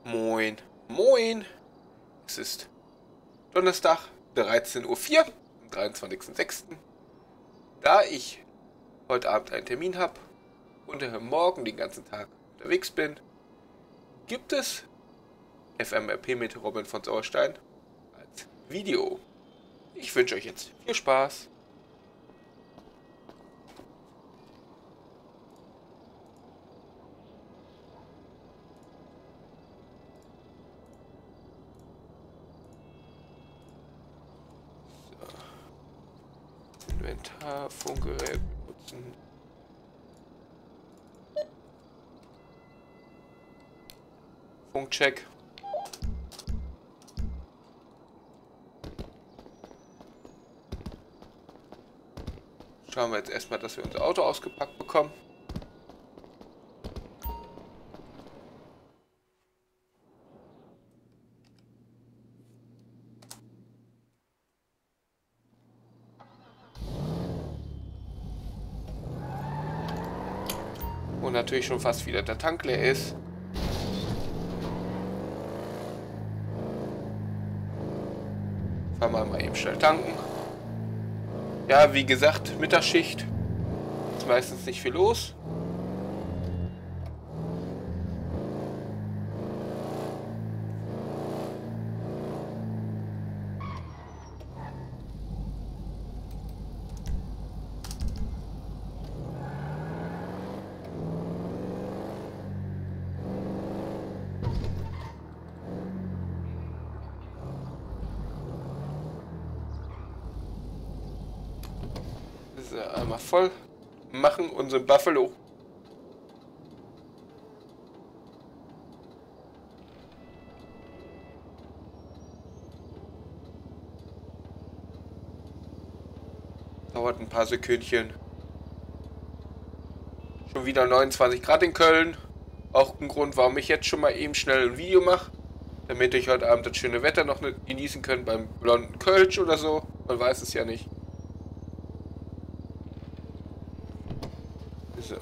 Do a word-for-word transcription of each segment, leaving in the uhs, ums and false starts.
Moin. Moin. Es ist Donnerstag, dreizehn Uhr vier, am dreiundzwanzigsten sechsten Da ich heute Abend einen Termin habe und morgen den ganzen Tag unterwegs bin, gibt es F M R P mit Robin von Sauerstein als Video. Ich wünsche euch jetzt viel Spaß. Inventar, Funkgerät benutzen. Funkcheck. Schauen wir jetzt erstmal, dass wir unser Auto ausgepackt bekommen. Und natürlich schon fast wieder der Tank leer ist. Fahren wir mal eben schnell tanken. Ja, wie gesagt, Mittagsschicht. Ist meistens nicht viel los. So, einmal voll machen unseren Buffalo. Dauert ein paar Sekündchen. Schon wieder neunundzwanzig Grad in Köln. Auch ein Grund, warum ich jetzt schon mal eben schnell ein Video mache. Damit ich heute Abend das schöne Wetter noch genießen kann beim blonden Kölsch oder so. Man weiß es ja nicht. So.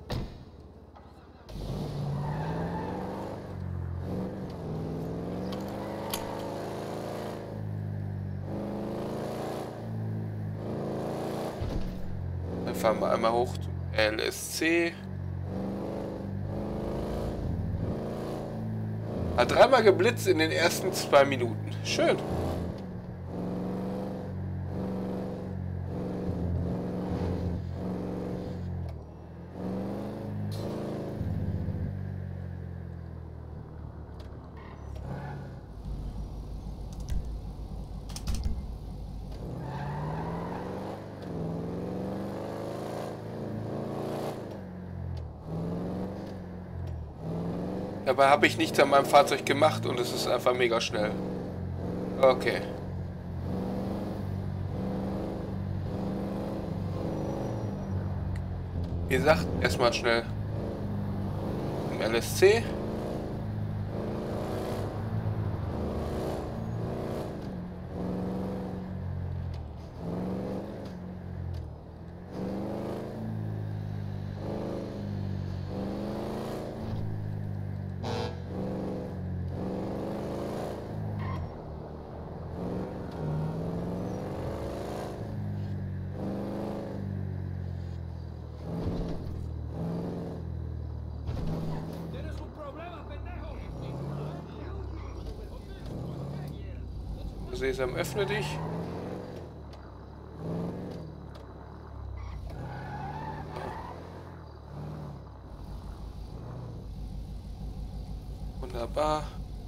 Dann fahren wir einmal hoch zum L S C. Hat dreimal geblitzt in den ersten zwei Minuten. Schön. Dabei habe ich nichts an meinem Fahrzeug gemacht und es ist einfach mega schnell. Okay. Wie gesagt, erstmal schnell im L S C. Sesam, öffne dich. Wunderbar.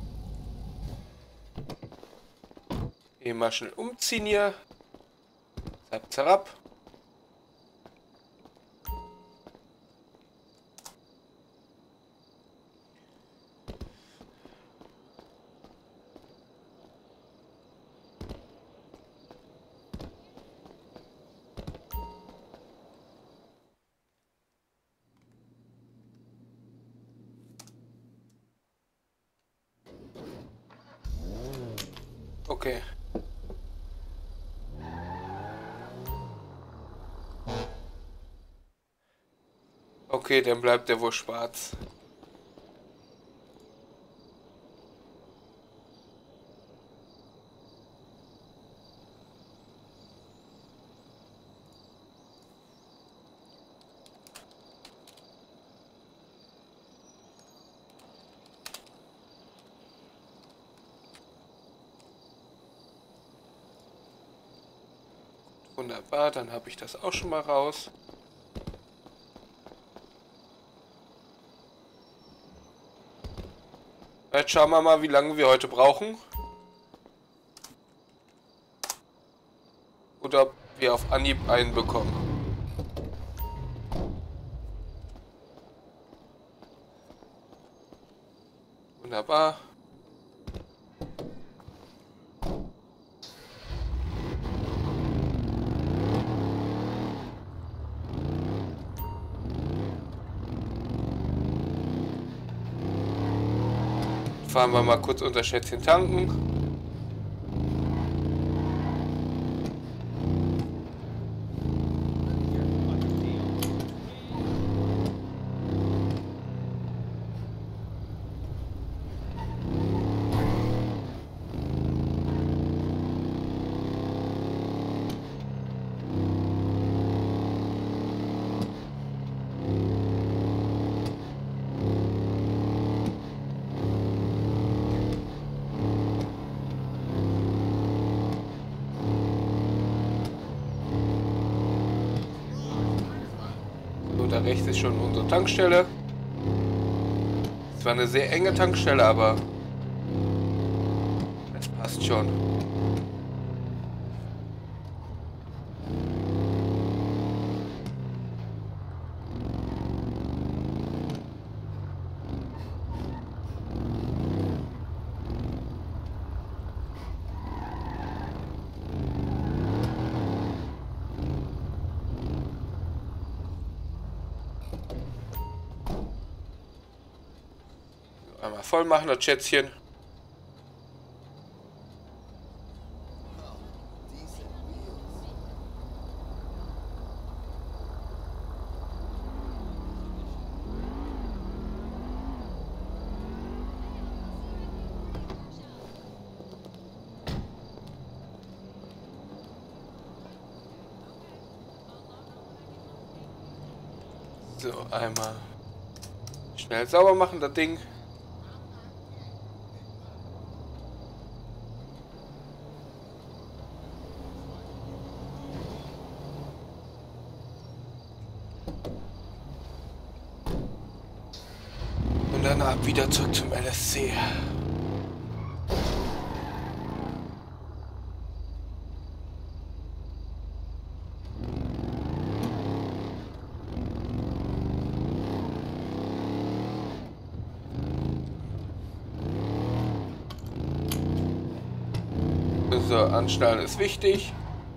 Hier mal schnell umziehen hier. Zap, zap. Okay. Okay, dann bleibt der wohl schwarz. Wunderbar, dann habe ich das auch schon mal raus. Jetzt schauen wir mal, wie lange wir heute brauchen. Oder ob wir auf Anhieb einen bekommen. Wunderbar. Fahren wir mal kurz unser Schätzchen tanken. Da rechts ist schon unsere Tankstelle. Es war eine sehr enge Tankstelle, aber es passt schon. Einmal voll machen, das Schätzchen. So, einmal schnell sauber machen, das Ding. Und danach wieder zurück zum L S C. So, anschnallen ist wichtig.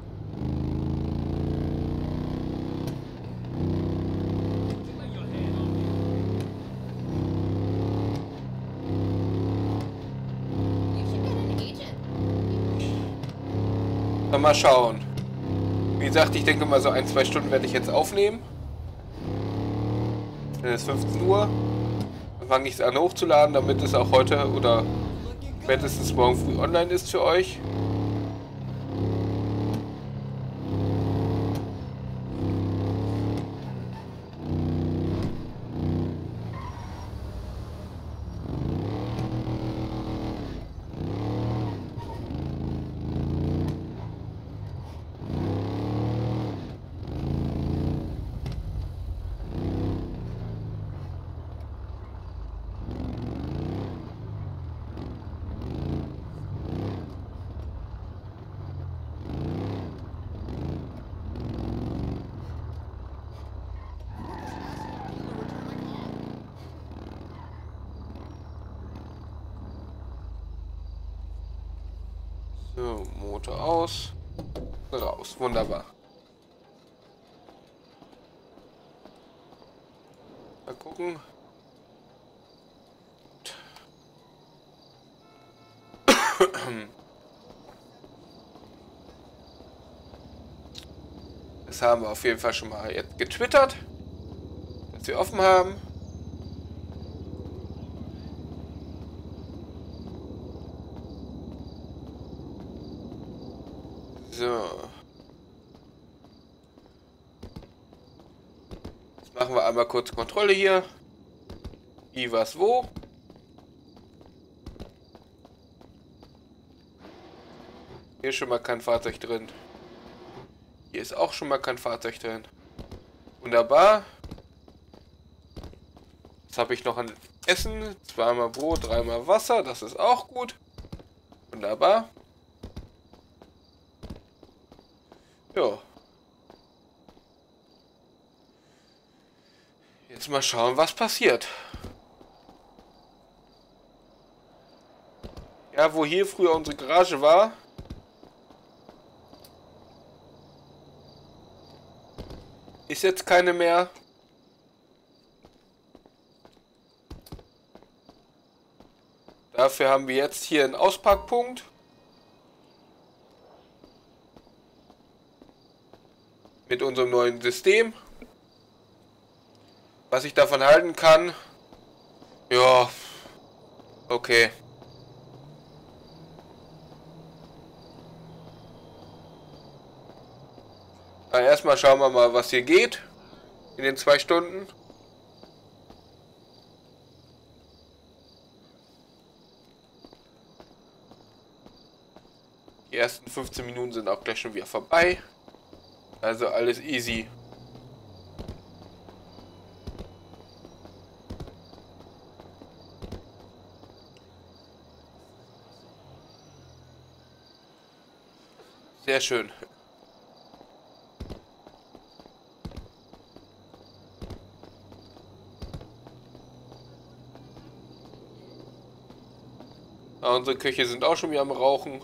Mal schauen. Wie gesagt, ich denke mal so ein, zwei Stunden werde ich jetzt aufnehmen. Dann ist fünfzehn Uhr. Dann fange ich es an hochzuladen, damit es auch heute oder spätestens morgen früh online ist für euch. So, Motor aus, raus, wunderbar. Mal gucken. Das haben wir auf jeden Fall schon mal jetzt getwittert, dass wir offen haben. So. Jetzt machen wir einmal kurz Kontrolle hier. Wie, was, wo. Hier ist schon mal kein Fahrzeug drin. Hier ist auch schon mal kein Fahrzeug drin. Wunderbar. Was habe ich noch an Essen? Zweimal Brot, dreimal Wasser. Das ist auch gut. Wunderbar. Ja. Jetzt mal schauen, was passiert. Ja, wo hier früher unsere Garage war, ist jetzt keine mehr. Dafür haben wir jetzt hier einen Ausparkpunkt. Mit unserem neuen System. Was ich davon halten kann, ja, okay. Na, erstmal schauen wir mal, was hier geht in den zwei Stunden. Die ersten fünfzehn Minuten sind auch gleich schon wieder vorbei. Also alles easy. Sehr schön. Ja, unsere Köche sind auch schon wieder am Rauchen.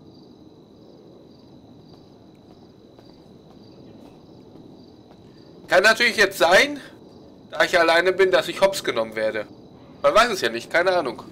Kann natürlich jetzt sein, da ich alleine bin, dass ich hops genommen werde. Man weiß es ja nicht, keine Ahnung.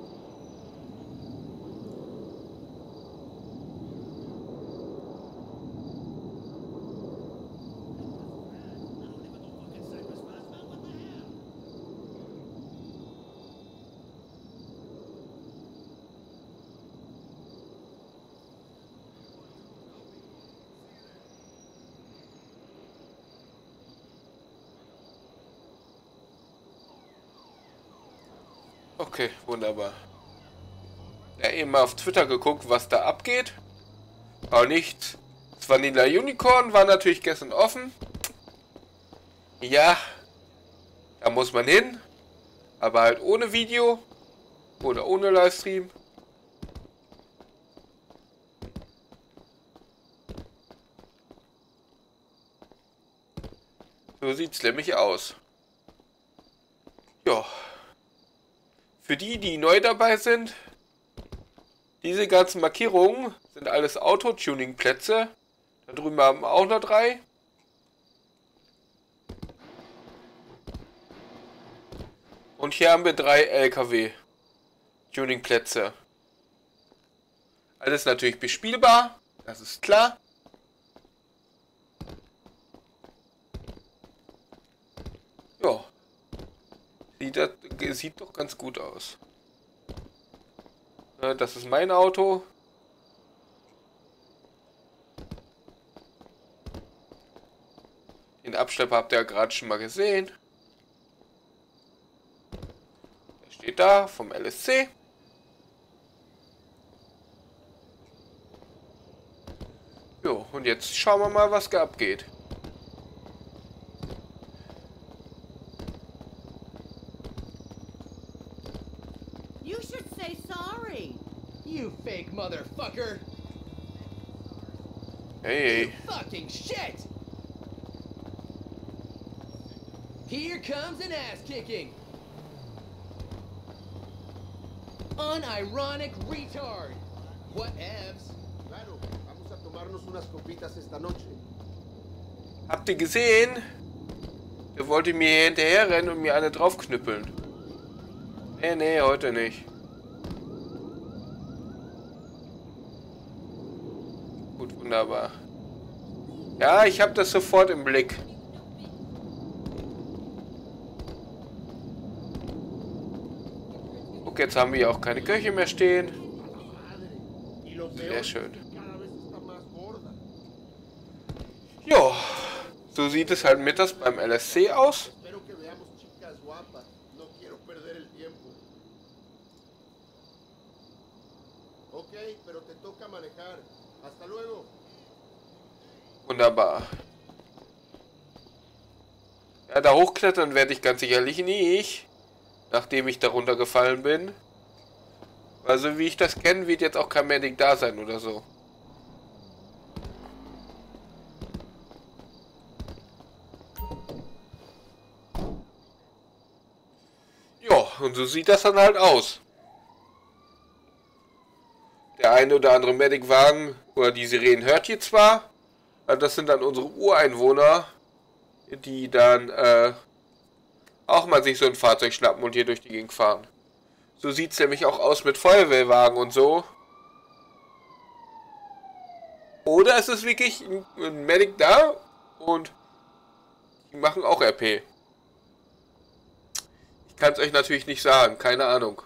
Okay, wunderbar. Ja, eben mal auf Twitter geguckt, was da abgeht. Aber nichts. Das Vanilla Unicorn war natürlich gestern offen. Ja, da muss man hin. Aber halt ohne Video. Oder ohne Livestream. So sieht's nämlich aus. Ja. Für die, die neu dabei sind, diese ganzen Markierungen sind alles Auto-Tuning-Plätze. Da drüben haben wir auch noch drei. Und hier haben wir drei L K W-Tuning-Plätze. Alles natürlich bespielbar, das ist klar. Ja. Sieht, das, sieht doch ganz gut aus. Das ist mein Auto. Den Abschlepper habt ihr ja gerade schon mal gesehen. Der steht da vom L S C. Jo, und jetzt schauen wir mal, was da abgeht. You should say sorry. You fake motherfucker. Hey, You fucking shit. Here comes an ass kicking. Unironic retard. What evs? Claro, vamos a tomarnos unas copitas esta noche. habt ihr gesehen? Der wollte mir hier hinterher rennen und mir eine draufknüppeln. Nee, nee, heute nicht. Gut, wunderbar. Ja, ich habe das sofort im Blick. Guck, jetzt haben wir hier auch keine Köche mehr stehen. Sehr schön. Jo, so sieht es halt mittags beim L S C aus. Espero que veamos chicas guapas. No quiero perder el tiempo. Ok, pero te toca manejar. Hasta luego. Wunderbar. Ja, da hochklettern werde ich ganz sicherlich nicht, nachdem ich darunter gefallen bin. Also wie ich das kenne, wird jetzt auch kein Medic da sein oder so. Ja, und so sieht das dann halt aus. Der eine oder andere Medic-Wagen oder die Sirenen hört ihr zwar, aber das sind dann unsere Ureinwohner, die dann äh, auch mal sich so ein Fahrzeug schnappen und hier durch die Gegend fahren. So sieht es nämlich auch aus mit Feuerwehrwagen und so. Oder es ist wirklich ein, ein Medic da und die machen auch R P. Ich kann es euch natürlich nicht sagen, keine Ahnung.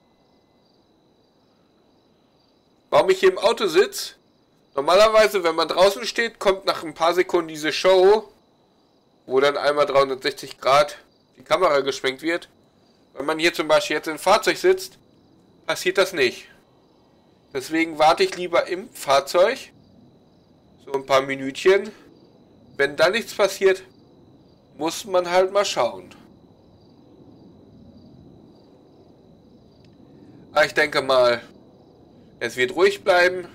Warum ich hier im Auto sitze? Normalerweise, wenn man draußen steht, kommt nach ein paar Sekunden diese Show, wo dann einmal dreihundertsechzig Grad die Kamera geschwenkt wird. Wenn man hier zum Beispiel jetzt im Fahrzeug sitzt, passiert das nicht. Deswegen warte ich lieber im Fahrzeug, so ein paar Minütchen. Wenn da nichts passiert, muss man halt mal schauen. Aber ich denke mal, es wird ruhig bleiben.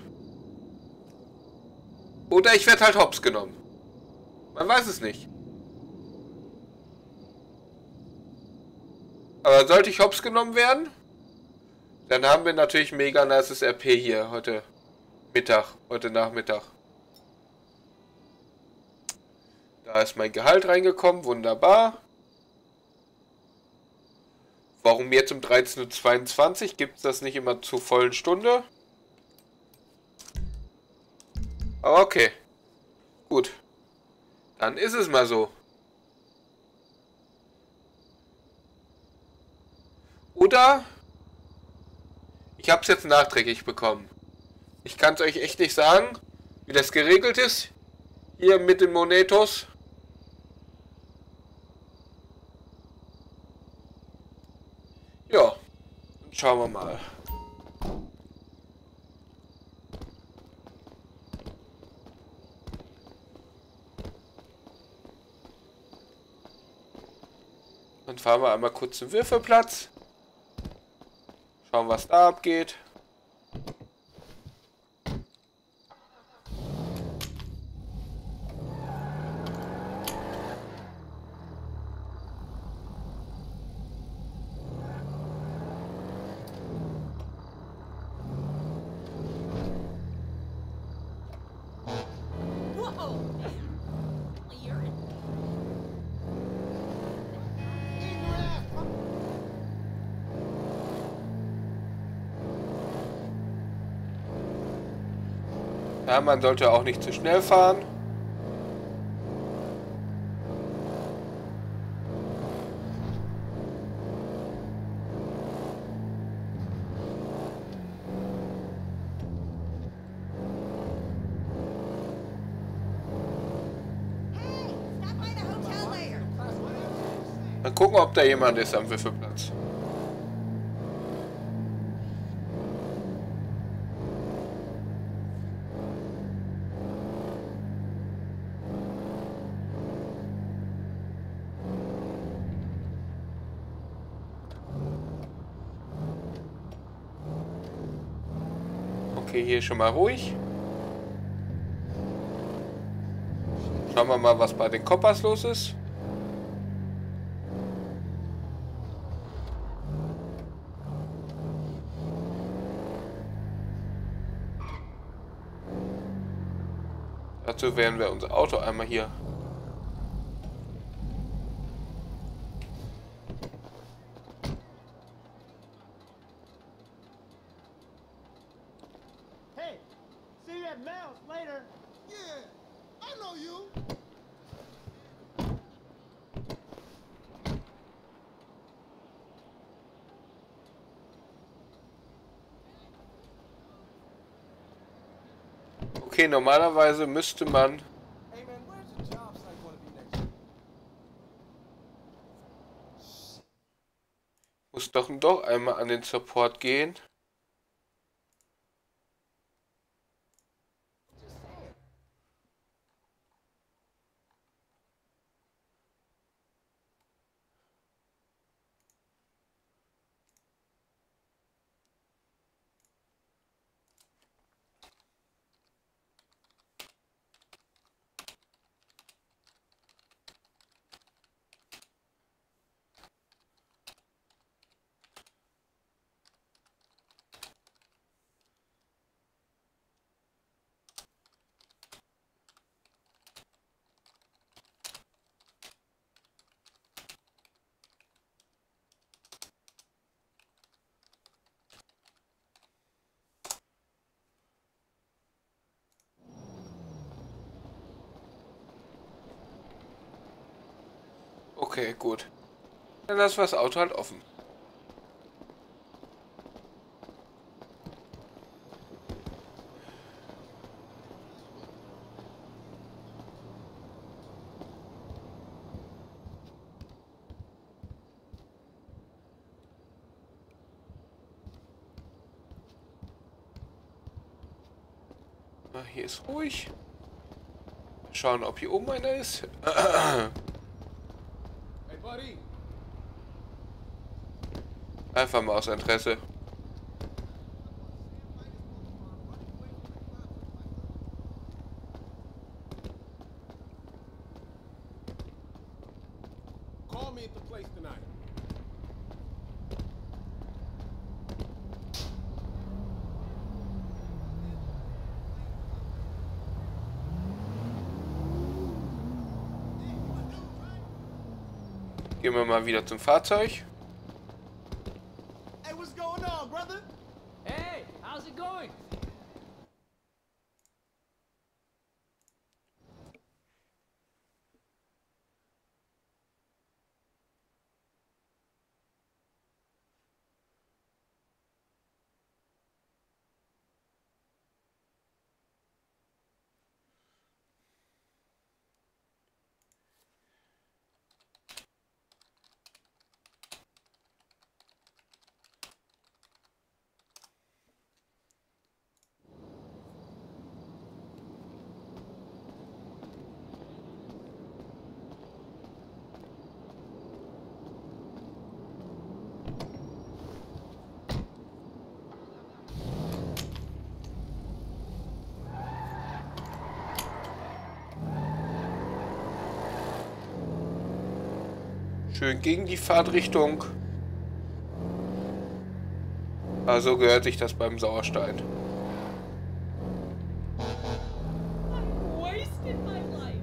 Oder ich werde halt hops genommen. Man weiß es nicht. Aber sollte ich hops genommen werden, dann haben wir natürlich mega nices R P hier heute Mittag, heute Nachmittag. Da ist mein Gehalt reingekommen, wunderbar. Warum jetzt um dreizehn Uhr zweiundzwanzig? Gibt es das nicht immer zur vollen Stunde? Aber okay. Gut. Dann ist es mal so. Oder ich habe es jetzt nachträglich bekommen. Ich kann es euch echt nicht sagen, wie das geregelt ist. Hier mit den Monetos. Ja, dann schauen wir mal. Dann fahren wir einmal kurz zum Würfelplatz. Schauen, was da abgeht. Ja, man sollte auch nicht zu schnell fahren. Mal gucken, ob da jemand ist am Würfelplatz. Okay, hier schon mal ruhig. Schauen wir mal, was bei den Koppers los ist. Dazu werden wir unser Auto einmal hier Hey, see you at Mel's later. Yeah, I know you. Okay, normalerweise müsste man Hey man, where's the job site gonna be next week? muss doch doch einmal an den Support gehen. Okay, gut. Dann lassen wir das Auto halt offen. Ah, hier ist ruhig. Schauen, ob hier oben einer ist. Hey, buddy. Einfach mal aus Interesse. Call me at the place tonight. Gehen wir mal wieder zum Fahrzeug. Hey, what's going on, brother? Hey, how's it going? Schön gegen die Fahrtrichtung. Also gehört sich das beim Sauerstein. Wasted my life.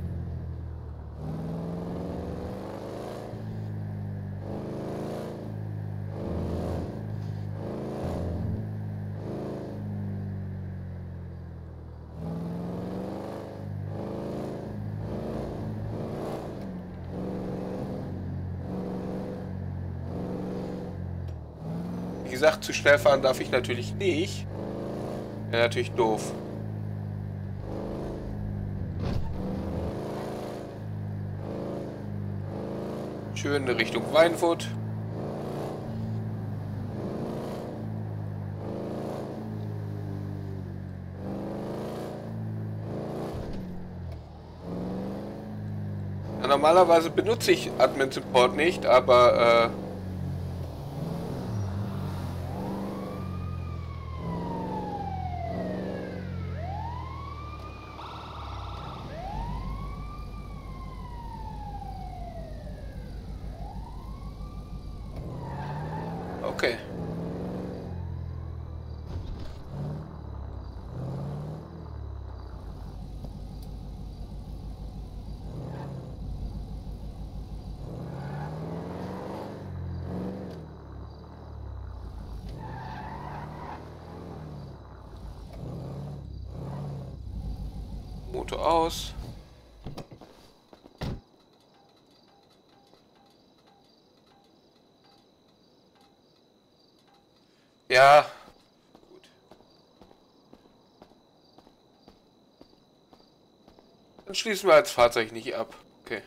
Wie gesagt, zu schnell fahren darf ich natürlich nicht. Wäre natürlich doof. Schön in Richtung Weinwood. Ja, normalerweise benutze ich Admin Support nicht, aber äh, okay. Motor aus. Ja, gut. Dann schließen wir das Fahrzeug nicht ab. Okay.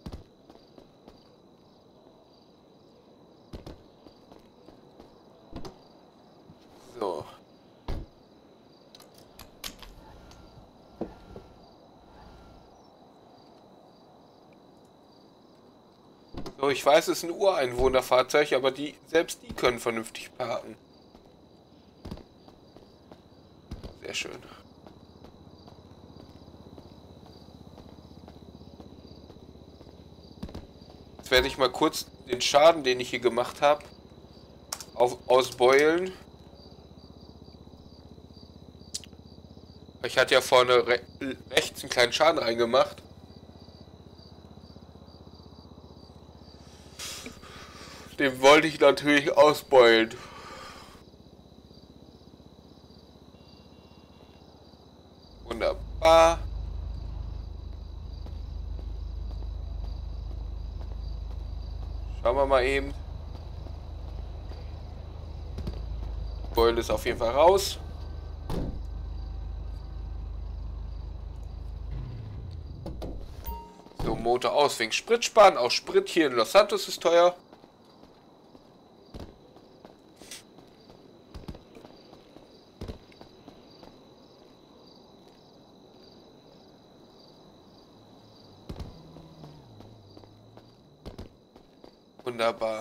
So. So, ich weiß, es ist ein Ureinwohnerfahrzeug, aber die, selbst die können vernünftig parken. Sehr schön. Jetzt werde ich mal kurz den Schaden, den ich hier gemacht habe, auf, ausbeulen. Ich hatte ja vorne re rechts einen kleinen Schaden reingemacht. Den wollte ich natürlich ausbeulen. Wunderbar. Schauen wir mal eben. Beule ist auf jeden Fall raus. So, Motor aus wegen Sprit sparen. Auch Sprit hier in Los Santos ist teuer. Wunderbar.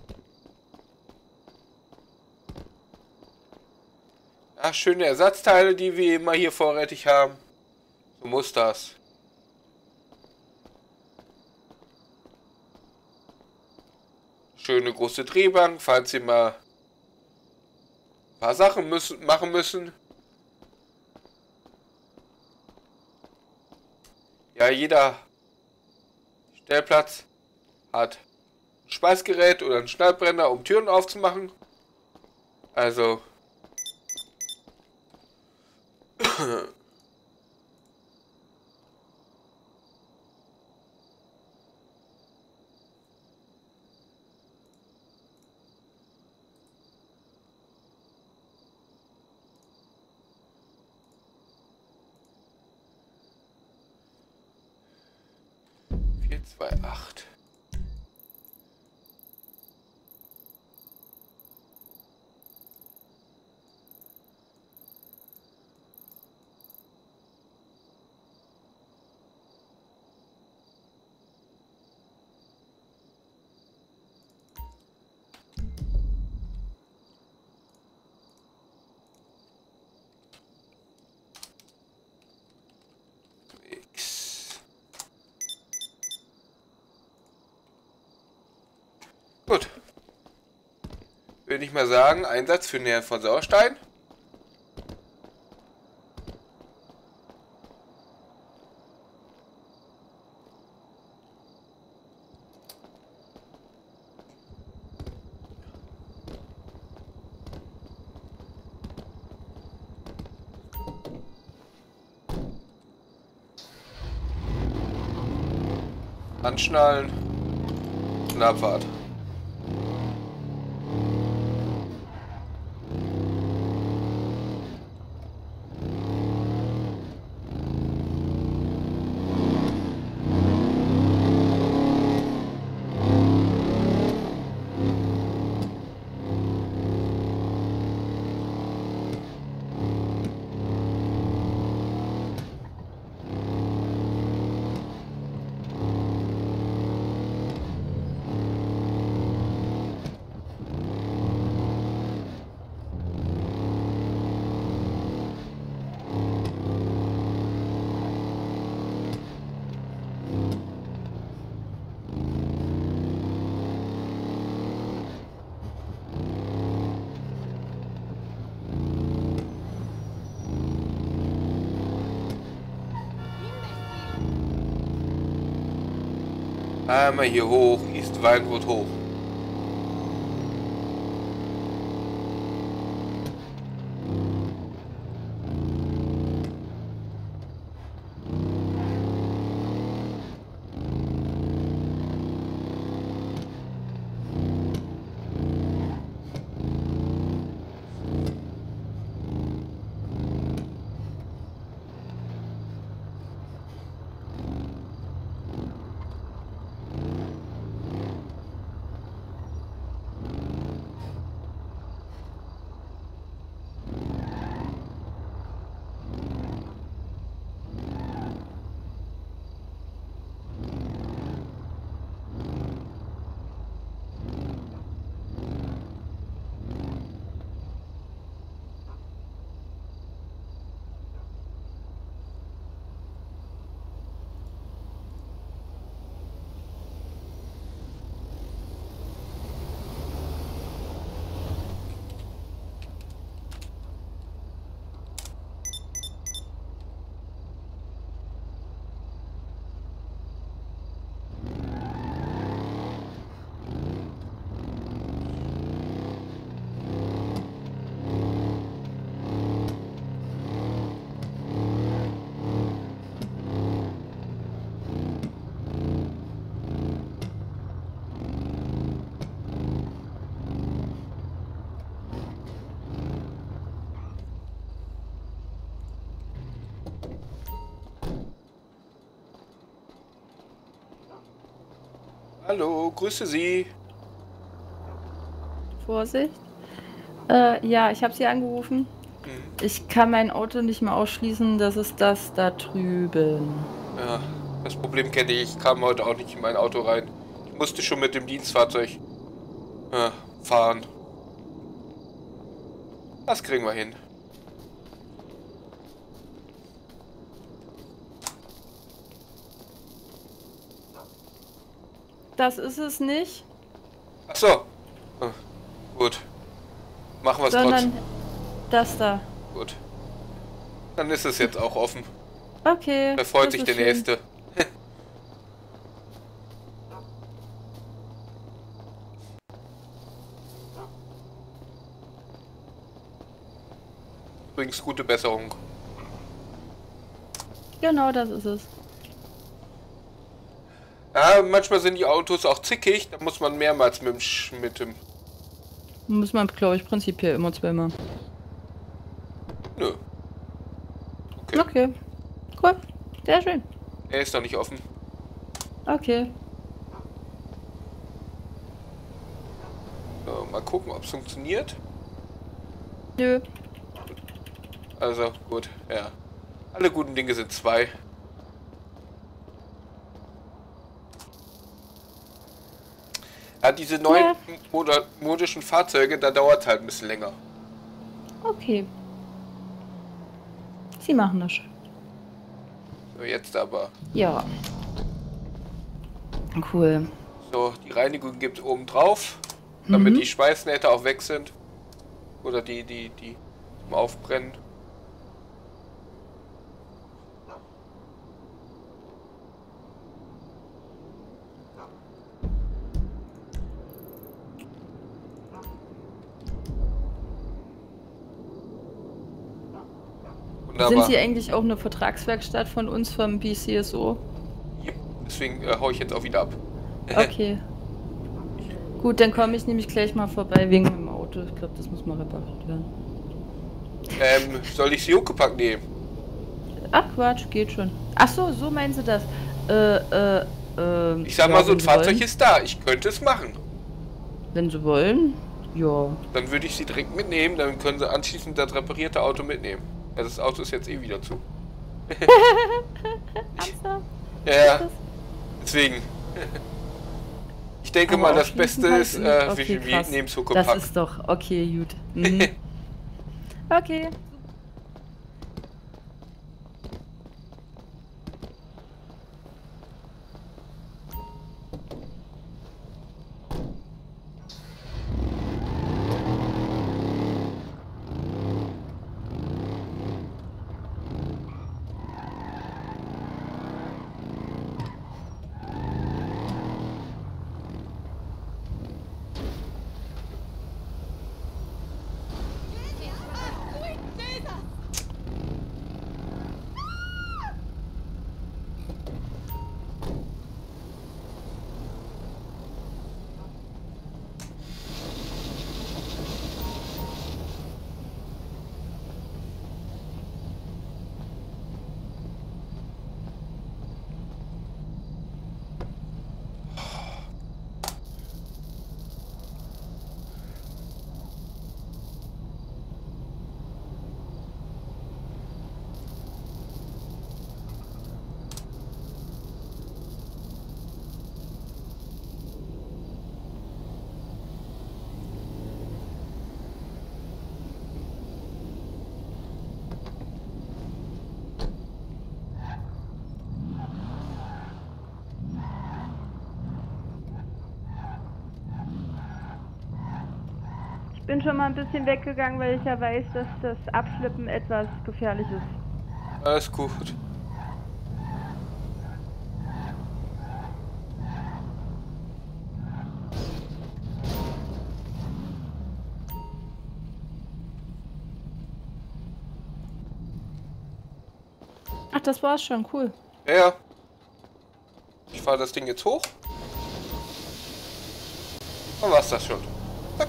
Ja, schöne Ersatzteile, die wir immer hier vorrätig haben. So muss das. Schöne große Drehbank, falls Sie mal ein paar Sachen müssen, machen müssen. Ja, jeder Stellplatz hat ein Schweißgerät oder einen Schnellbrenner, um Türen aufzumachen. Also vier zwei acht. Gut. Würde ich mal sagen, Einsatz für Nähe von Sauerstein. Anschnallen und Abfahrt. Einmal hier hoch, ist Weingut hoch. Hallo, grüße Sie. Vorsicht. Äh, ja, ich habe Sie angerufen. Mhm. Ich kann mein Auto nicht mehr ausschließen, das ist das da drüben. Ja, das Problem kenne ich. Ich kam heute auch nicht in mein Auto rein. Ich musste schon mit dem Dienstfahrzeug ja, fahren. Das kriegen wir hin. Das ist es nicht, Ach so. Ah, gut. Machen wir es sondern trotzdem. das da. Gut. Dann ist es jetzt auch offen. Okay. Da freut das sich ist der schön. Nächste. Übrigens gute Besserung. Genau, das ist es. Ja, manchmal sind die Autos auch zickig, da muss man mehrmals mit dem, Sch mit dem... Muss man, glaube ich, prinzipiell immer zweimal. Nö. Okay. Okay. Cool. Sehr schön. Er ist noch nicht offen. Okay. So, mal gucken, ob es funktioniert. Nö. Also, gut, ja. Alle guten Dinge sind zwei. Ja, diese neuen Ja. moder modischen Fahrzeuge, da dauert halt ein bisschen länger. Okay. Sie machen das schon. So, jetzt aber. Ja. Cool. So, die Reinigung gibt es oben drauf, damit Mhm. die Schweißnähte auch weg sind. Oder die, die, die zum Aufbrennen. Wunderbar. Sind Sie eigentlich auch eine Vertragswerkstatt von uns vom B C S O? Yep. Deswegen äh, hau ich jetzt auch wieder ab. Okay. Gut, dann komme ich nämlich gleich mal vorbei wegen meinem Auto. Ich glaube, das muss mal repariert werden. ähm, soll ich sie hochgepackt nehmen? Ach Quatsch, geht schon. Ach so, so meinen Sie das? Äh, äh, ähm. Ich sag ja, mal, so wenn ein Sie Fahrzeug wollen. ist da. Ich könnte es machen. Wenn Sie wollen, ja. Dann würde ich sie direkt mitnehmen. Dann können sie anschließend das reparierte Auto mitnehmen. Ja, das Auto ist jetzt eh wieder zu. Ernsthaft? Ja, ja. Ist das? Deswegen. Ich denke Aber mal, das aufschließen Beste kannst ist, du äh, nicht? wir, Okay, wir krass. nehmen es Das hochgepackt. ist doch, okay, gut. Mhm. Okay. Ich bin schon mal ein bisschen weggegangen, weil ich ja weiß, dass das Abschleppen etwas gefährlich ist. Alles gut. Ach, das war's schon, cool. Ja, ja. Ich fahre das Ding jetzt hoch. Dann war's das schon. Zack.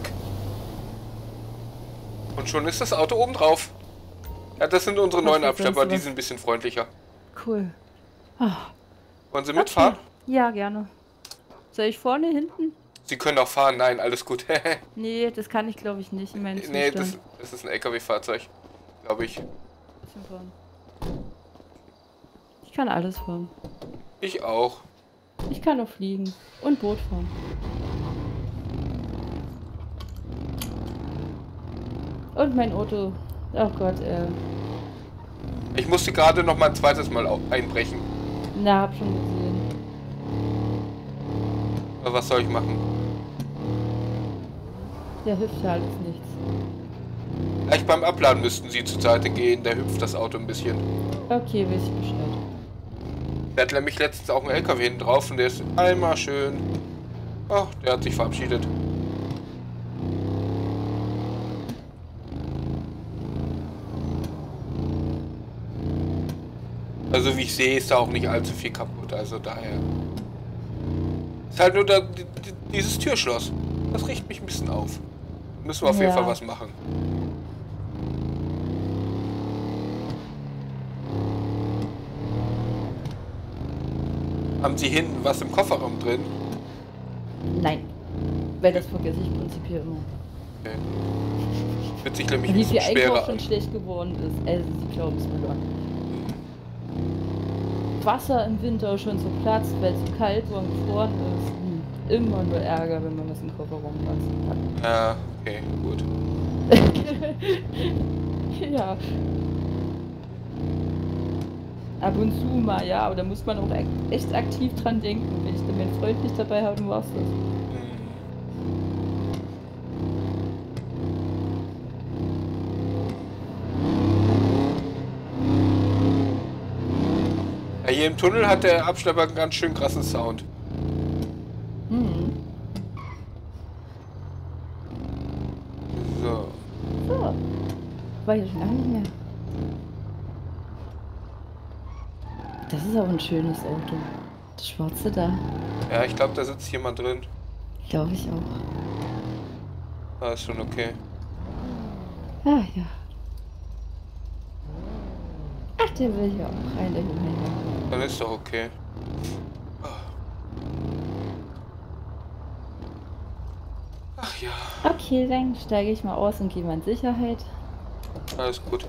Und schon ist das Auto oben drauf. Ja, das sind unsere Was neuen ist Abschlepper, sonst die was? sind ein bisschen freundlicher. Cool. Ah, Wollen Sie okay. mitfahren? Ja, gerne. Soll ich vorne, hinten? Sie können auch fahren. Nein, alles gut. Nee, das kann ich glaube ich nicht in meinem Zustand. Nee, das, das ist ein L K W-Fahrzeug. Glaube ich. Bisschen fahren. Ich kann alles fahren. Ich auch. Ich kann auch fliegen. Und Boot fahren. Und mein Auto. Oh Gott, äh. Ich musste gerade noch mal ein zweites Mal au- einbrechen. Na, hab schon gesehen. Aber was soll ich machen? Der hilft ja alles nichts. Gleich beim Abladen müssten Sie zur Seite gehen. Da hüpft das Auto ein bisschen. Okay, weiß ich Bescheid. Der hat nämlich letztens auch einen L K W hinten drauf und der ist einmal schön. Ach, der hat sich verabschiedet. Also wie ich sehe, ist da auch nicht allzu viel kaputt. Also daher. Ist halt nur da, die- die- dieses Türschloss. Das riecht mich ein bisschen auf. Müssen wir auf jeden Ja. Fall was machen. Haben Sie hinten was im Kofferraum drin? Nein. Weil das vergesse ich prinzipiell immer. Okay. Wird sich nämlich ein Wie viel bisschen schwerer Einkauf schon an. schlecht geworden ist. Also, Sie glauben es mir doch. Wasser im Winter schon so platzt, weil es so kalt war und gefroren ist. Hm. Immer nur Ärger, wenn man das im Kofferraum lässt. Ja, okay, gut. Ja. Ab und zu mal, ja, aber da muss man auch ek- echt aktiv dran denken. Wenn ich dann meinen Freund nicht dabei habe, dann war's das. Ja, hier im Tunnel hat der Abschlepper einen ganz schön krassen Sound. Hm. So. So. War hier schon lange nicht mehr. Das ist aber ein schönes Auto. Das schwarze da. Ja, ich glaube, da sitzt jemand drin. Glaube ich auch. Ah, ist schon okay. Ah ja. Ach, der will hier auch rein, der Junge. Dann ist doch okay. Ach ja, Okay, dann steige ich mal aus und gehe mal in Sicherheit. alles gut.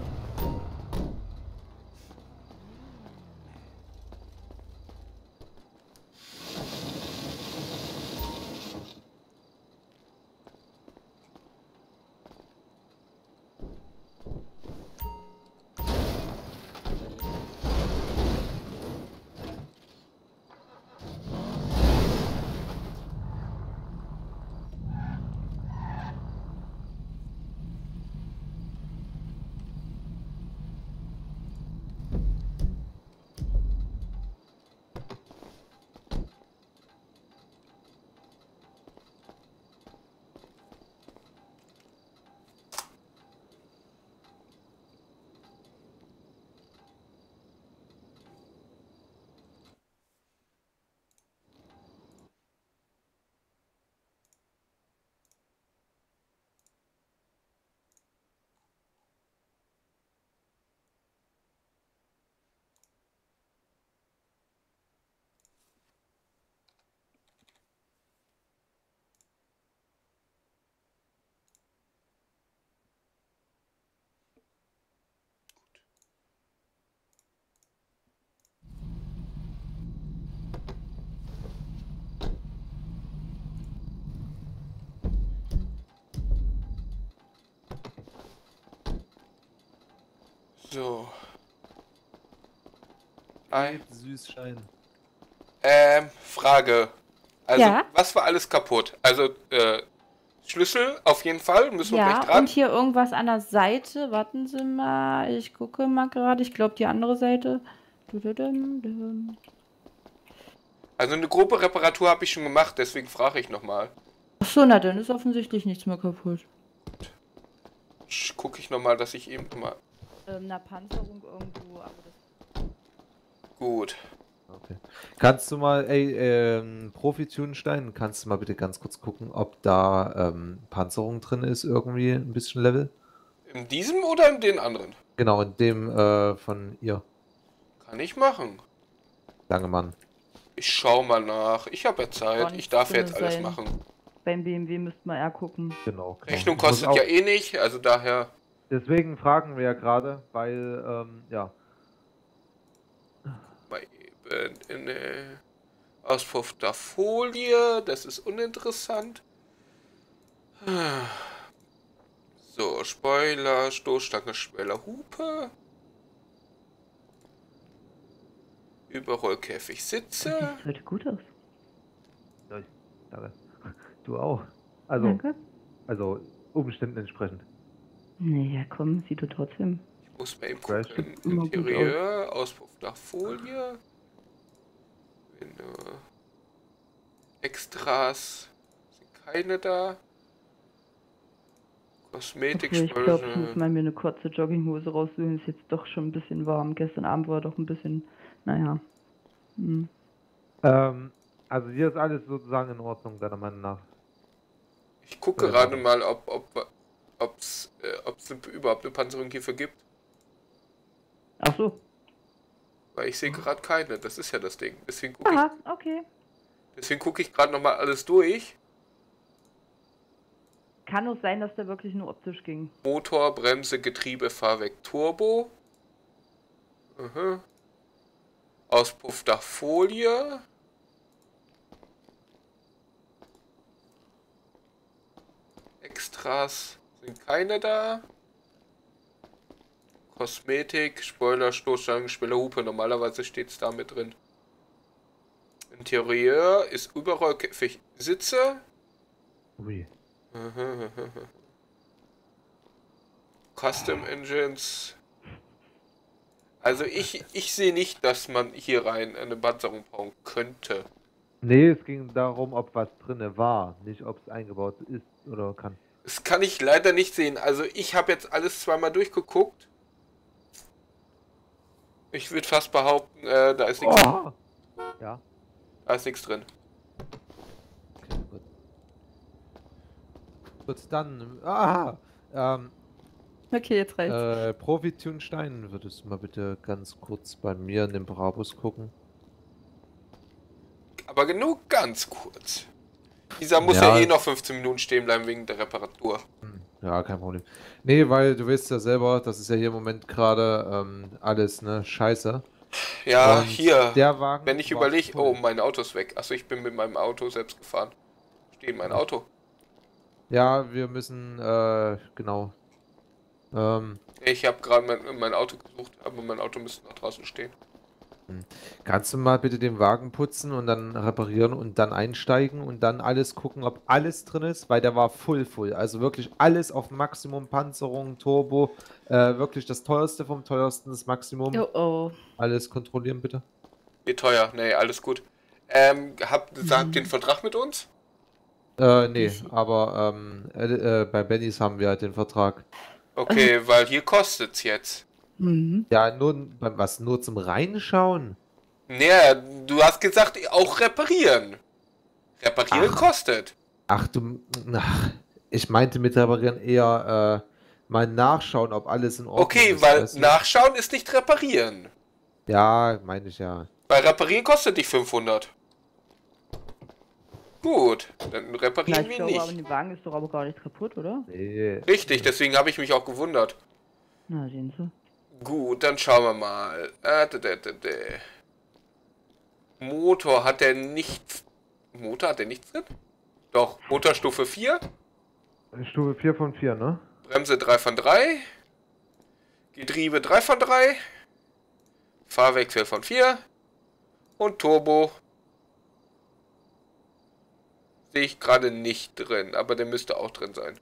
So. Ein. Süßschein. Ähm, Frage. Also, Ja? was war alles kaputt? Also, äh, Schlüssel auf jeden Fall, müssen wir Ja, gleich dran. und hier irgendwas an der Seite. Warten Sie mal, ich gucke mal gerade. Ich glaube, die andere Seite. Dududum. Also, eine grobe Reparatur habe ich schon gemacht, deswegen frage ich nochmal. Achso, na dann ist offensichtlich nichts mehr kaputt. Gucke ich nochmal, dass ich eben mal. Ähm, eine Panzerung irgendwo, aber das. Gut. Okay. Kannst du mal, ey, ähm, Profi-Tunstein, kannst du mal bitte ganz kurz gucken, ob da ähm, Panzerung drin ist, irgendwie ein bisschen Level? In diesem oder in den anderen? Genau, in dem äh, von ihr, Kann ich machen. Langemann. Ich schau mal nach. Ich habe ja Zeit. Gar Ich nichts darf drin jetzt alles sein. machen. Beim B M W müsste man eher gucken. Genau. genau. Rechnung Ich muss kostet auch- ja eh nicht, also daher. Deswegen fragen wir ja gerade, weil, ähm, ja. Mal eben in eine Auspuff der Folie. Das ist uninteressant. So, Spoiler, Stoßstange, Schweller, Hupe. Überrollkäfig, Sitze. Sieht heute gut aus. Danke. Du auch. Also, Danke. also Umständen entsprechend. Naja, komm, sieht du trotzdem. Ich muss mal eben Fresh. gucken. Sieht immer gut Interieur, Auspuff nach Folie. Wenn, äh, Extras sind keine da. Kosmetik, Okay, ich glaube, ich Spölte. muss mal mir eine kurze Jogginghose raussuchen. Ist jetzt doch schon ein bisschen warm. Gestern Abend war doch ein bisschen, naja. Hm. Ähm, also hier ist alles sozusagen in Ordnung, deiner Meinung nach. Ich gucke Ja, gerade machen. mal, ob ob ob's, äh, ob's überhaupt eine Panzerung hierfür gibt. Ach so. Weil ich sehe gerade keine. Das ist ja das Ding. Deswegen gucke ich, Aha, okay. deswegen gucke ich gerade nochmal alles durch. Kann auch sein, dass der wirklich nur optisch ging. Motor, Bremse, Getriebe, Fahrwerk, Turbo. Mhm. Auspuffdach, Folie. Extras sind keine da. Kosmetik, Spoiler, Stoßstangen, Spielerhupe. Normalerweise steht es da mit drin. Interieur ist Überrollkäfig, Sitze. Ui. Custom Engines. Also ich, ich sehe nicht, dass man hier rein eine Panzerung bauen könnte. Nee, es ging darum, ob was drinne war, nicht ob es eingebaut ist oder kann. Das kann ich leider nicht sehen. Also ich habe jetzt alles zweimal durchgeguckt. Ich würde fast behaupten, äh, da ist nichts Oh! Ja. da ist nichts drin. Okay, gut. Gut, dann. Ah! Ähm, Okay, jetzt reicht's. äh, Profi-Tunstein, würdest du mal bitte ganz kurz bei mir in den Brabus gucken? Aber genug ganz kurz. Dieser muss Ja. ja eh noch fünfzehn Minuten stehen bleiben wegen der Reparatur. Hm, ja, kein Problem. Nee, weil du weißt ja selber, das ist ja hier im Moment gerade ähm, alles, ne, scheiße. Ja, Und hier. Der Wagen Wenn ich war überlege, voll. oh, mein Auto ist weg. Achso, ich bin mit meinem Auto selbst gefahren. Steht mein Auto. Ja, wir müssen, äh, genau. Ähm, Ich habe gerade mein, mein Auto gesucht, aber mein Auto müsste noch draußen stehen. kannst du mal bitte den Wagen putzen und dann reparieren und dann einsteigen und dann alles gucken, ob alles drin ist, weil der war full full. Also wirklich alles auf Maximum, Panzerung, Turbo, äh, wirklich das teuerste vom teuersten, das Maximum. Oh oh. Alles kontrollieren bitte. Wie teuer? Nee, alles gut. Ähm, habt habt ihr den Vertrag mit uns? Äh, nee, aber ähm, äh, äh, bei Bennys haben wir halt den Vertrag. Okay, weil hier kostet's jetzt. Mhm. Ja, nur, beim- was, nur zum Reinschauen? Naja, du hast gesagt, auch reparieren. Reparieren Ach. kostet. Ach du, ach, ich meinte mit reparieren eher, äh, mal nachschauen, ob alles in Ordnung Okay, ist. weil weißt du? nachschauen ist nicht reparieren. Ja, meine ich ja. Weil reparieren kostet dich fünfhundert. Gut, dann Ja, reparieren ich wir glaube, aber nicht. der Wagen ist doch aber gar nicht kaputt, oder? Nee. Richtig, deswegen habe ich mich auch gewundert. Na, sehen Sie. Gut, dann schauen wir mal. Äh, d -d -d -d. Motor hat der nichts. Motor hat der nichts drin? Doch, Motorstufe vier. Stufe vier von vier, ne? Bremse drei von drei. Getriebe drei von drei. Fahrwechsel von vier. Und Turbo. Sehe ich gerade nicht drin, aber der müsste auch drin sein.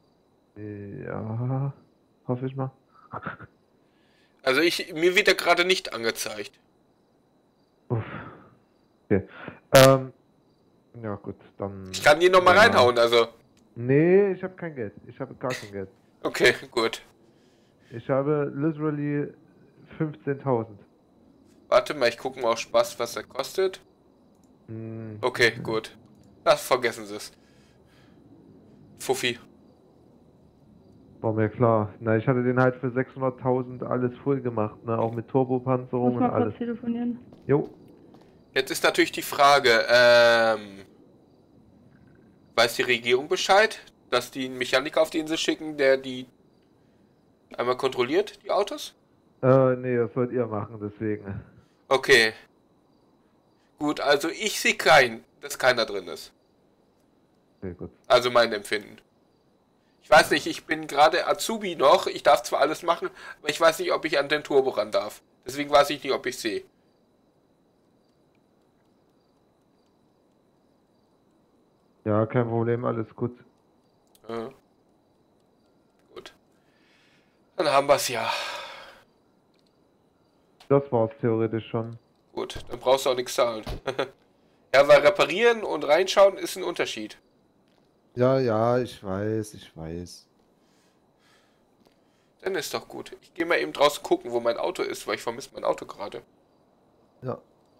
Ja, hoffe ich mal. Also ich, mir wird er gerade nicht angezeigt. Uff. Okay. Ähm, ja gut, dann... Ich kann hier nochmal ja. reinhauen, also. Nee, ich habe kein Geld. Ich habe gar kein Geld. Okay, gut. Ich habe literally fünfzehntausend. Warte mal, ich gucke mal auf Spaß, was er kostet. Hm, Okay, gut. Ach, vergessen Sie es. Fuffi. war mir klar. Na, ich hatte den halt für sechshunderttausend alles voll gemacht, ne? Auch mit Turbopanzerung Muss und mal alles. kurz telefonieren. Jo. Jetzt ist natürlich die Frage, ähm, weiß die Regierung Bescheid, dass die einen Mechaniker auf die Insel schicken, der die einmal kontrolliert, die Autos? Äh, nee, das wollt ihr machen, deswegen. Okay. Gut, also ich sehe keinen, dass keiner drin ist. Okay, gut. Also mein Empfinden. Ich weiß nicht, ich bin gerade Azubi noch, ich darf zwar alles machen, aber ich weiß nicht, ob ich an den Turbo ran darf. Deswegen weiß ich nicht, ob ich sehe. Ja, kein Problem, alles gut. Ja. Gut. Dann haben wir es ja. Das war's theoretisch schon. Gut, dann brauchst du auch nichts zahlen. Ja, weil reparieren und reinschauen ist ein Unterschied. Ja, ja, ich weiß, ich weiß. Dann ist doch gut. Ich gehe mal eben draußen gucken, wo mein Auto ist, weil ich vermisse mein Auto gerade. Ja.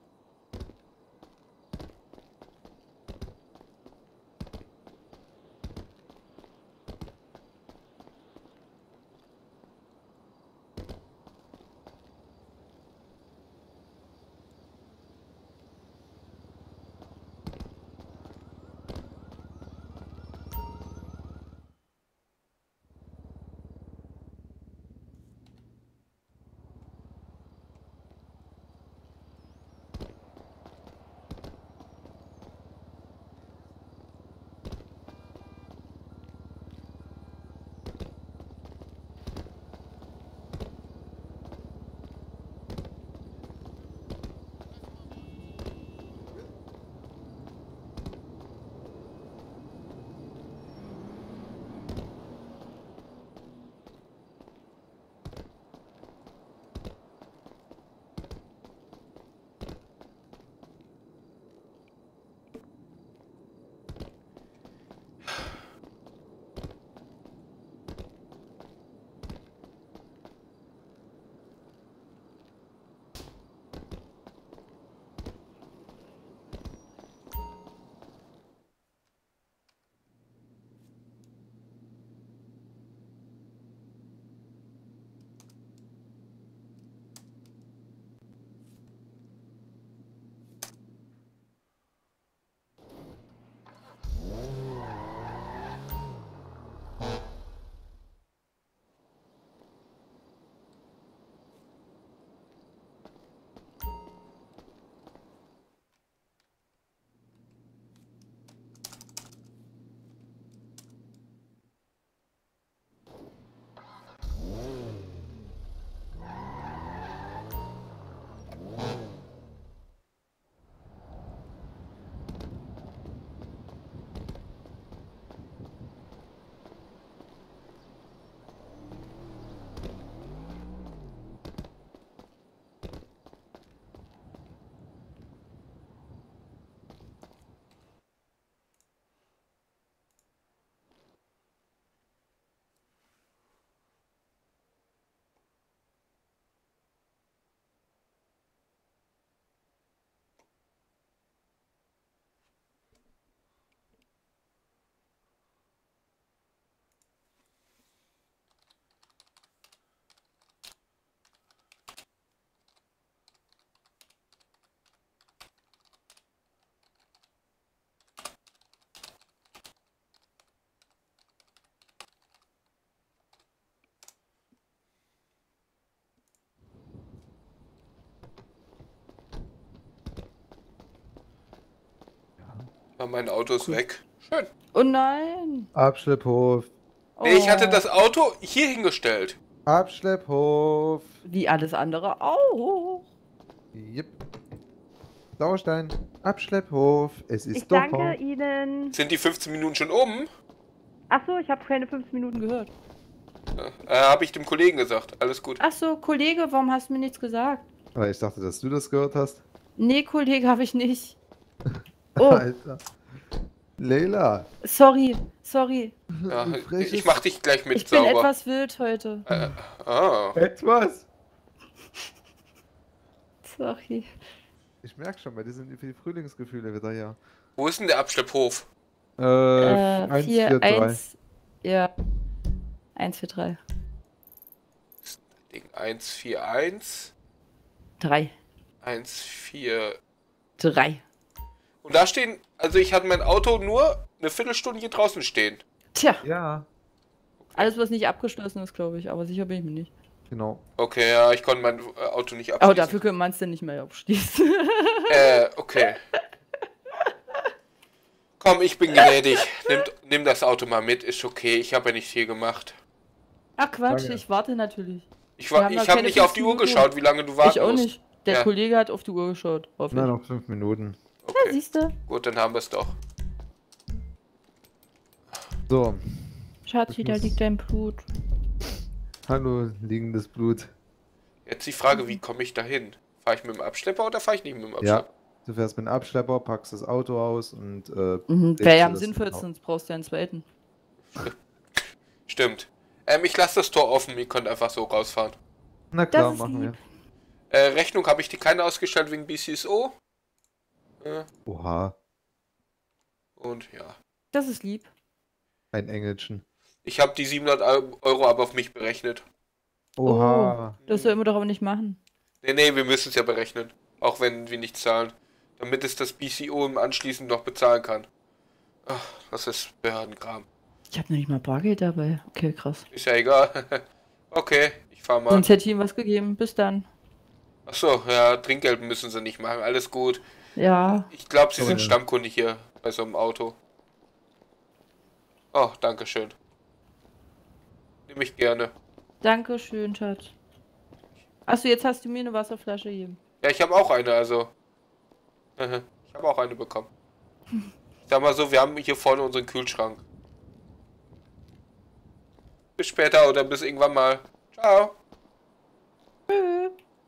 Ja, mein Auto ist weg. Schön. Oh nein. Abschlepphof. Oh. Nee, ich hatte das Auto hier hingestellt. Abschlepphof. Wie alles andere auch. Jep. Sauerstein. Abschlepphof. Es ist Ich doch. danke Ihnen. Sind die fünfzehn Minuten schon um? Achso, ich habe keine fünf Minuten gehört. Äh, habe ich dem Kollegen gesagt. Alles gut. Achso, Kollege, warum hast du mir nichts gesagt? Aber ich dachte, dass du das gehört hast. Nee, Kollege, habe ich nicht. Oh, Alter. Leila. sorry, sorry. Ja, Du freches- ich mach dich gleich mit Ich bin sauber. etwas wild heute. Äh, ah. Etwas. Sorry. Ich merke schon, bei dir sind die Frühlingsgefühle wieder hier. Wo ist denn der Abschlepphof? Äh, Äh, eins, vier, vier, drei. eins. Ja. eins, vier, drei. Ding eins vier eins. drei. eins vier Drei. Und da stehen, also ich hatte mein Auto nur eine Viertelstunde hier draußen stehen. Tja, Ja, alles was nicht abgeschlossen ist, glaube ich, aber sicher bin ich mir nicht. genau. Okay, ja, ich konnte mein äh, Auto nicht abschließen. Aber dafür könnte man es dann nicht mehr abschließen. Äh, okay. Komm, ich bin gnädig. Nimm, nimm das Auto mal mit, ist okay. Ich habe ja nicht viel gemacht. Ach Quatsch, Danke. ich warte natürlich. Ich, Wir war, haben noch ich habe keine nicht auf die Uhr fünfzehn Minuten. geschaut, wie lange du warten Ich auch musst. nicht. Der Ja. Kollege hat auf die Uhr geschaut, hoffe Na, ich. noch fünf Minuten. Ja, Okay, siehst du? gut, dann haben wir es doch. So, Schatzi, da muss- liegt dein Blut. hallo, liegendes Blut. Jetzt die Frage, wie komme ich da hin? Fahre ich mit dem Abschlepper oder fahre ich nicht mit dem Ja, Abschlepper? du fährst mit dem Abschlepper, packst das Auto aus und äh, Mhm, legst wäre ja du am das sinnvollsten, in- sonst brauchst du ja einen zweiten. Stimmt. Ähm, ich lasse das Tor offen, ihr könnt einfach so rausfahren. Na klar, ist machen wir. lieb. Äh, Rechnung habe ich die keine ausgestellt wegen B C S O. Äh, Oha, und ja. Das ist lieb. ein Engelchen. Ich habe die siebenhundert Euro aber auf mich berechnet. Oha. Das soll wir doch aber nicht machen. Nee, nee, wir müssen es ja berechnen. Auch wenn wir nicht zahlen. Damit es das B C O im Anschließend noch bezahlen kann. Ach, das ist Behördenkram. Ich habe noch nicht mal Bargeld dabei. Okay, krass. Ist ja egal. Okay, ich fahr mal. Sonst hätte ich ihm was gegeben. Bis dann. Achso, ja, Trinkgeld müssen sie nicht machen. Alles gut. Ja. Ich glaube, sie Aber sind ja. Stammkunde hier bei so einem Auto. Oh, danke schön. Nehme ich gerne. Dankeschön, Schatz. Achso, jetzt hast du mir eine Wasserflasche gegeben. Ja, ich habe auch eine, also. Ich habe auch eine bekommen. Ich sag mal so, wir haben hier vorne unseren Kühlschrank. Bis später oder bis irgendwann mal. Ciao. Tschö.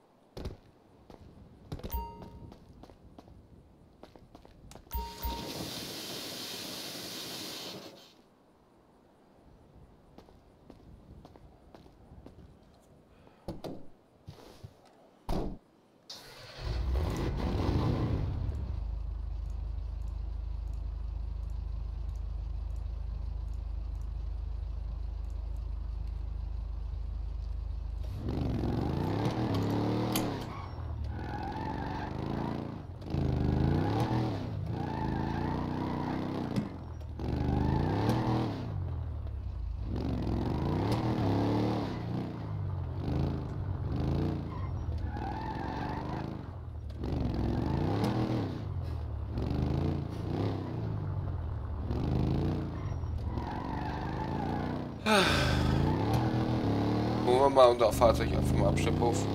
Holen wir mal unser Fahrzeug ab vom Abschlepphof.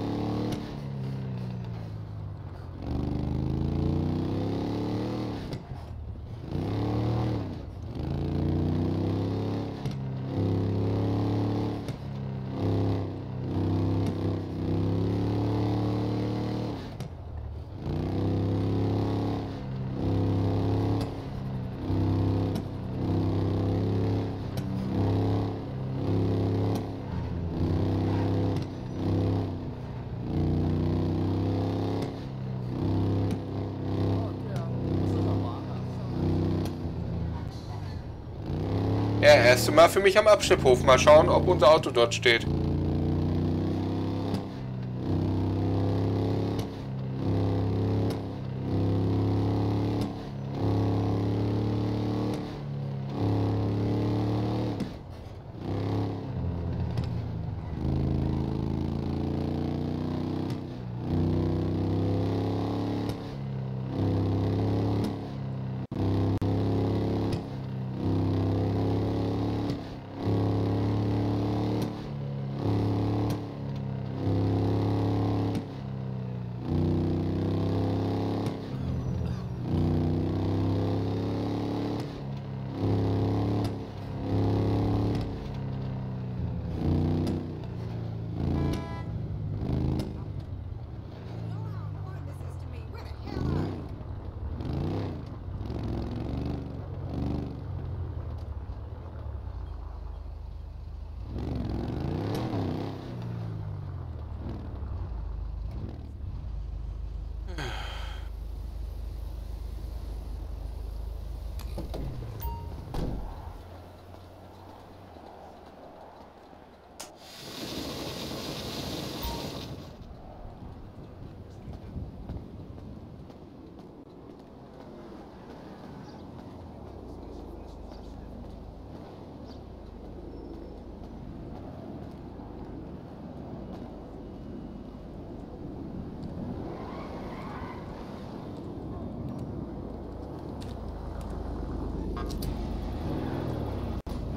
Ja, erste Mal für mich am Abschlepphof. Mal schauen, ob unser Auto dort steht.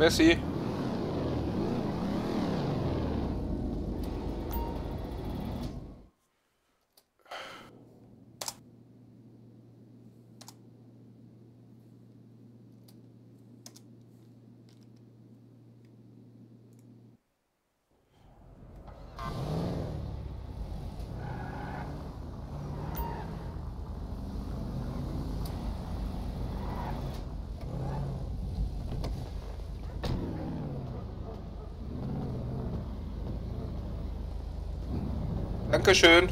Messi. Dankeschön.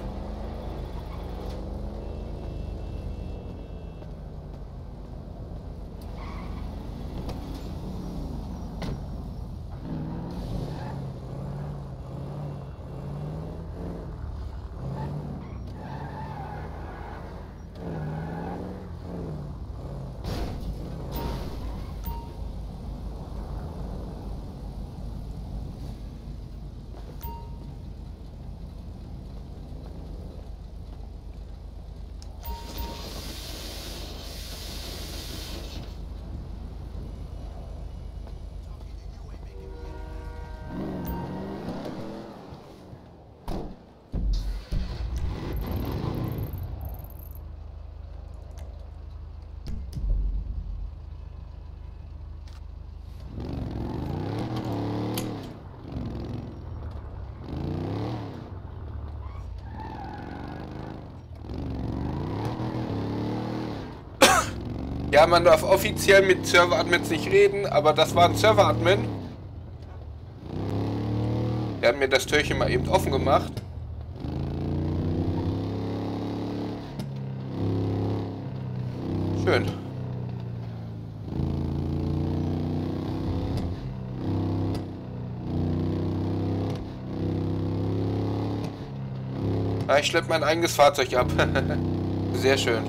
Ja, man darf offiziell mit Server-Admins nicht reden, aber das war ein Server-Admin. Der hat mir das Türchen mal eben offen gemacht. Schön. Ah, ich schleppe mein eigenes Fahrzeug ab. Sehr schön.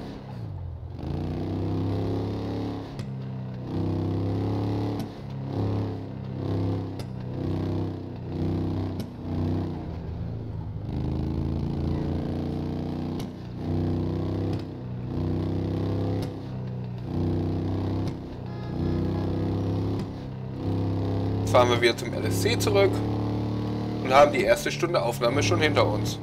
Fahren wir wieder zum L S C zurück und haben die erste Stunde Aufnahme schon hinter uns.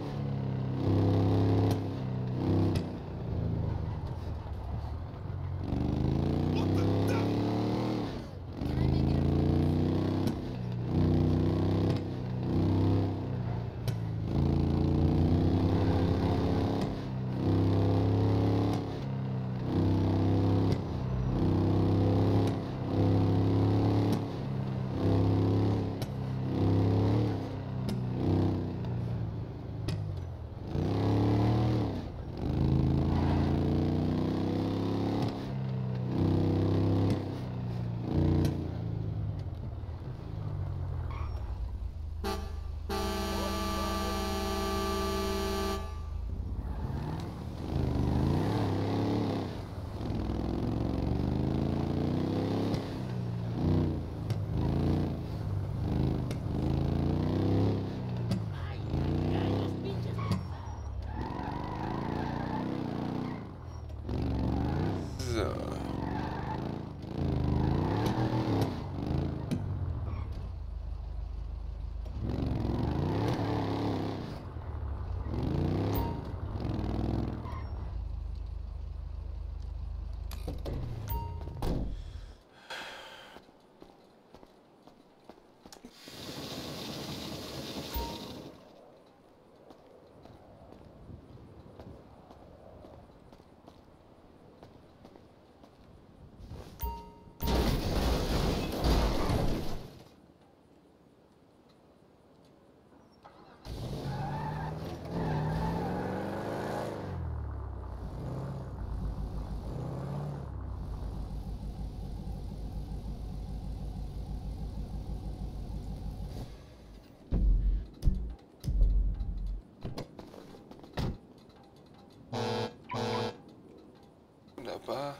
Wunderbar.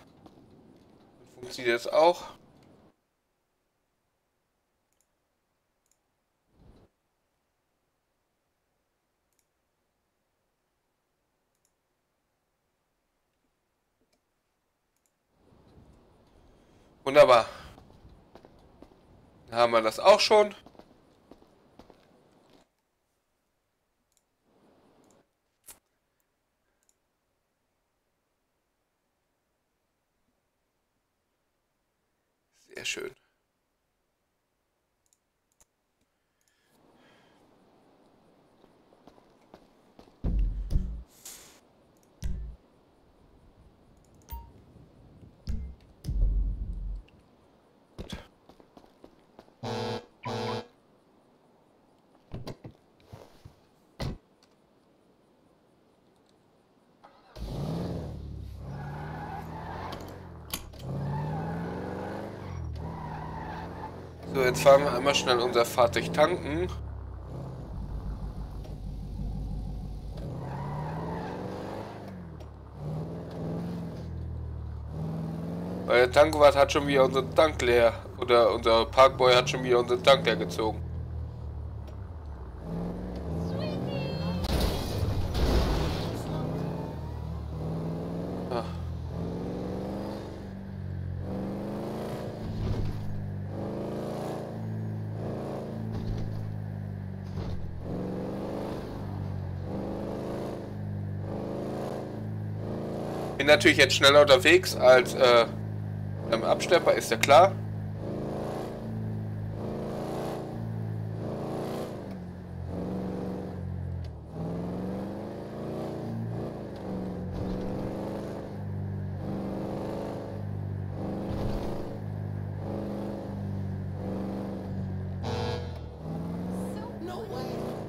Funktioniert das auch? Wunderbar. Dann haben wir das auch schon. Sehr schön. So, jetzt fahren wir einmal schnell unser Fahrzeug tanken. Weil der Tankwart hat schon wieder unseren Tank leer. Oder unser Parkboy hat schon wieder unseren Tank leer gezogen. Ah. Bin natürlich jetzt schneller unterwegs als äh, im Abstepper, ist ja klar. No way.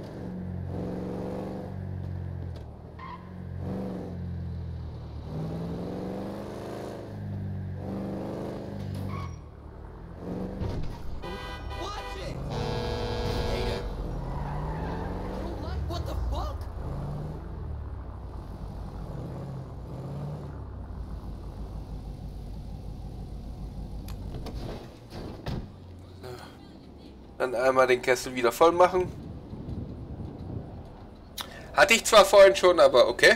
Watch it! Hater. I don't like what the fuck? Dann einmal den Kessel wieder voll machen. Hatte ich zwar vorhin schon, aber okay.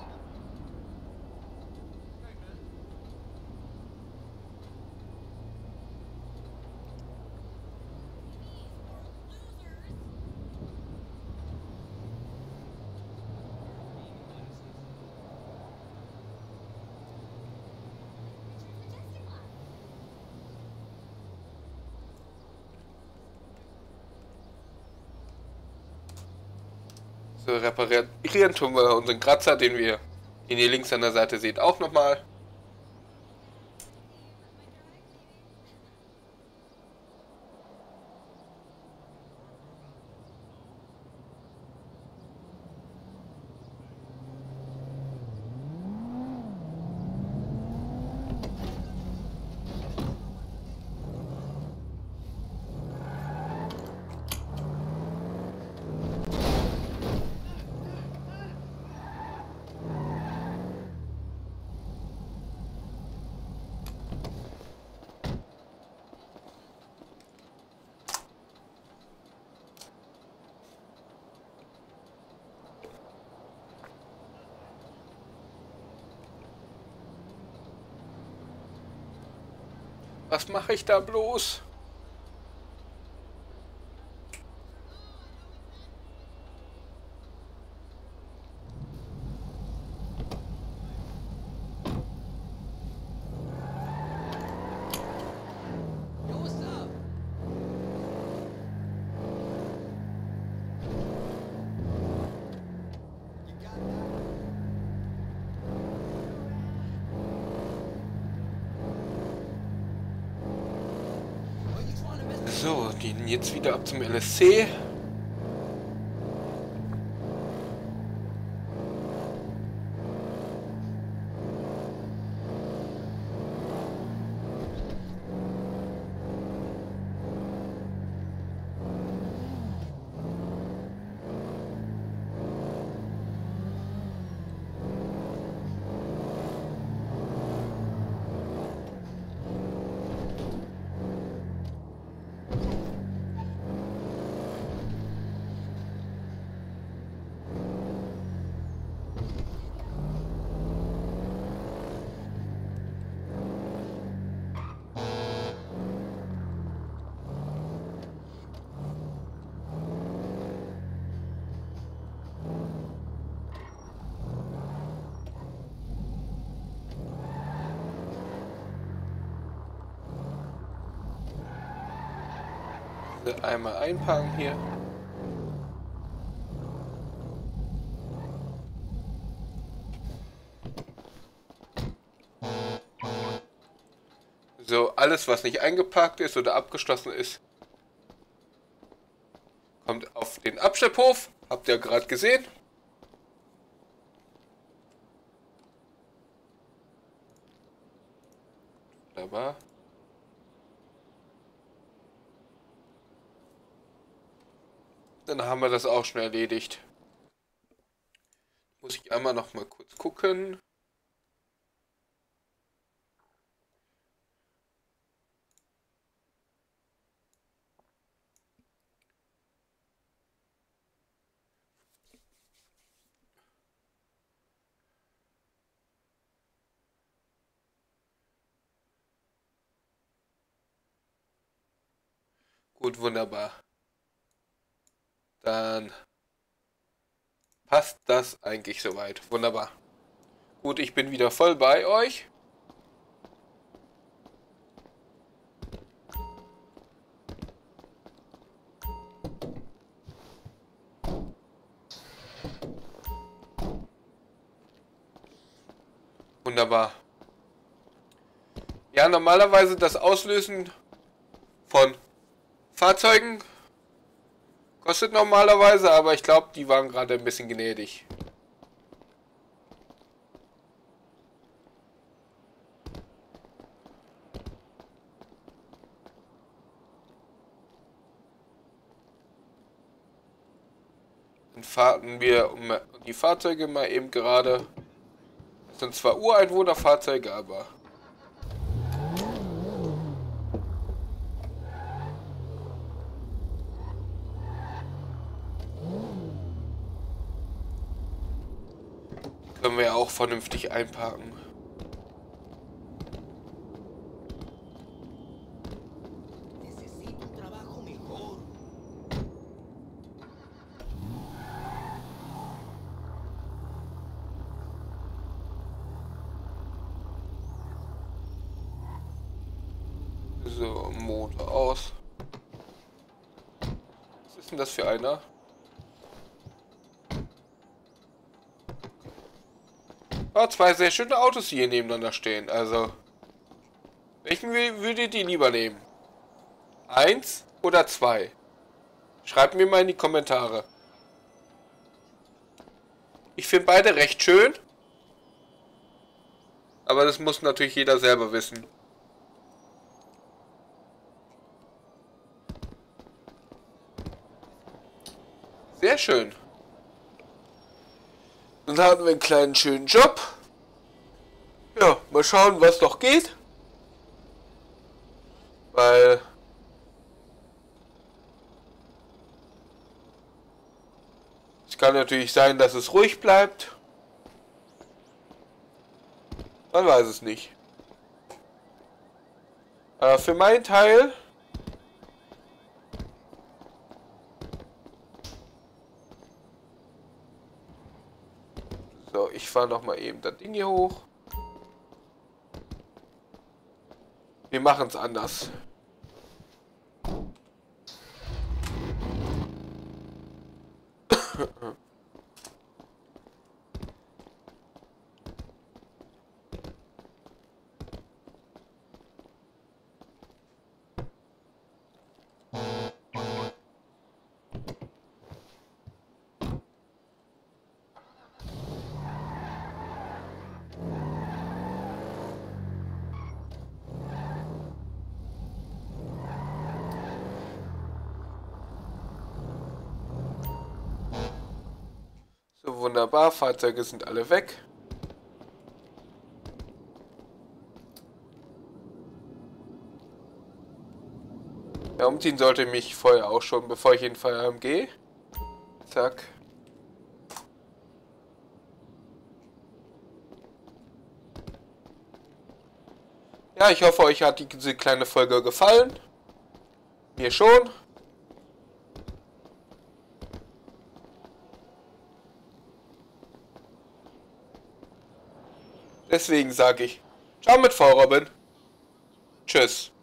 So, reparieren tun wir unseren Kratzer, den wir, den ihr links an der Seite seht, auch nochmal. Was mache ich da bloß? Yo, what's up? You got that? Are you trying to mess So, gehen jetzt wieder ab zum L S C. Einmal einparken hier. So, alles was nicht eingeparkt ist oder abgeschlossen ist, kommt auf den Abschlepphof. Habt ihr gerade gesehen. Wunderbar. Dann haben wir das auch schon erledigt. Muss ich einmal noch mal kurz gucken. Gut, wunderbar. Dann passt das eigentlich soweit. Wunderbar. Gut, ich bin wieder voll bei euch. Wunderbar. Ja, normalerweise das Auslösen von Fahrzeugen kostet normalerweise, aber ich glaube, die waren gerade ein bisschen gnädig. Dann fahren wir um die Fahrzeuge mal eben gerade. Das sind zwar Ureinwohnerfahrzeuge, aber können wir ja auch vernünftig einparken. Necesito un trabajo mejor. So, Motor aus. Was ist denn das für einer? Oh, zwei sehr schöne Autos, die hier nebeneinander stehen. Also, welchen würdet ihr lieber nehmen? Eins oder zwei? Schreibt mir mal in die Kommentare. Ich finde beide recht schön. Aber das muss natürlich jeder selber wissen. Sehr schön. Dann hatten wir einen kleinen schönen Job. Ja, mal schauen, was noch geht. Weil es kann natürlich sein, dass es ruhig bleibt. Man weiß es nicht. Aber für meinen Teil so, ich fahre noch mal eben das Ding hier hoch. Wir machen es anders. So, wunderbar. Fahrzeuge sind alle weg. Ja, umziehen sollte ich mich vorher auch schon, bevor ich in den Feierabend gehe. Zack. Ja, ich hoffe, euch hat diese kleine Folge gefallen. Mir schon. Deswegen sage ich, ciao mit V Robin. Tschüss.